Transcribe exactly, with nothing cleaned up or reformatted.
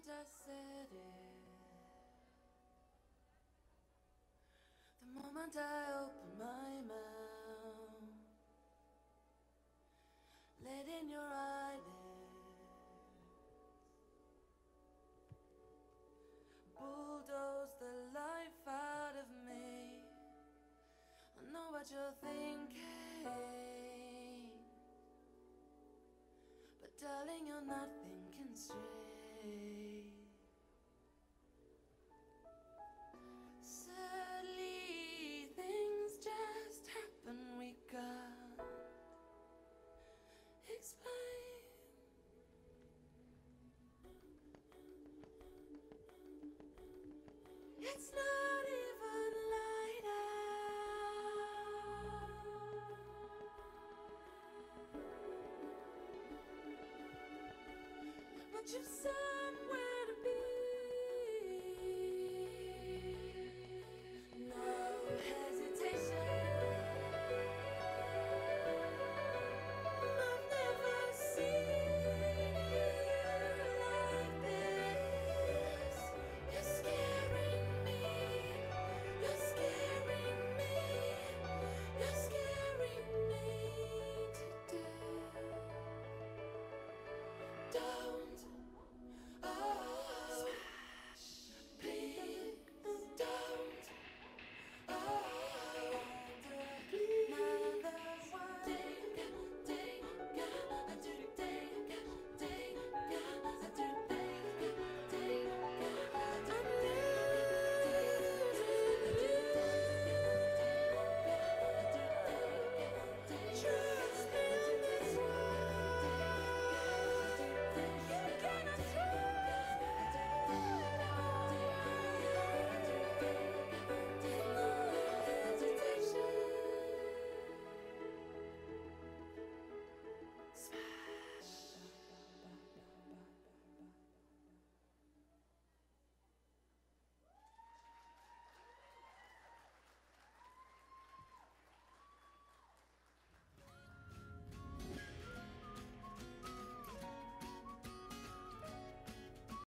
moment I said it, the moment I opened my mouth, letting your eyelids bulldoze the life out of me. I know what you're thinking, but darling, you're not thinking straight. Sadly, things just happen, we can't explain. It's not even light out, but you've said